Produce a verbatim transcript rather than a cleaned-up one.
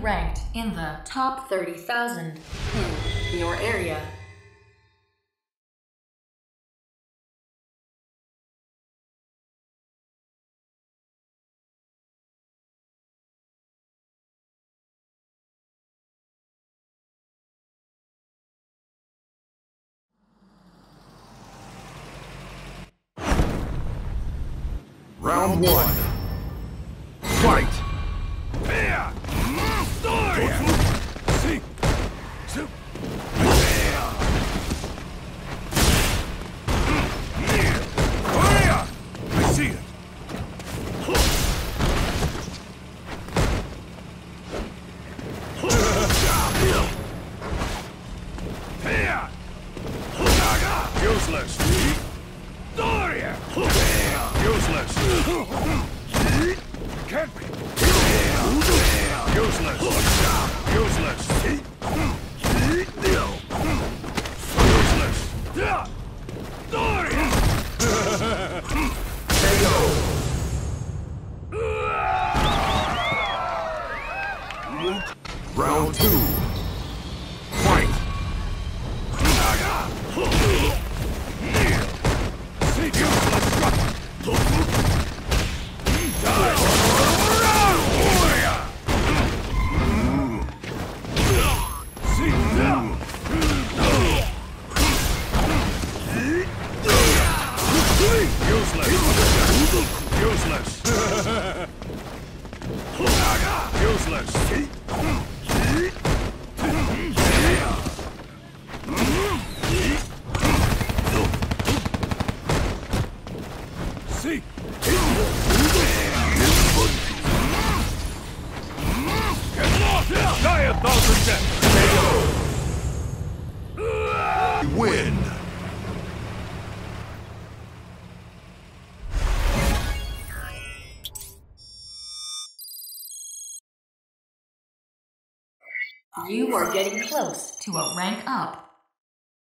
ranked in the top thirty thousand in your area. Round one. Fight! I see it. Useless. Useless. Can't be. Useless. Useless. Useless. Round two. Fight. Useless. Useless. Useless. See. Get lost! Die a thousand deaths! Win! You are getting close to a rank up.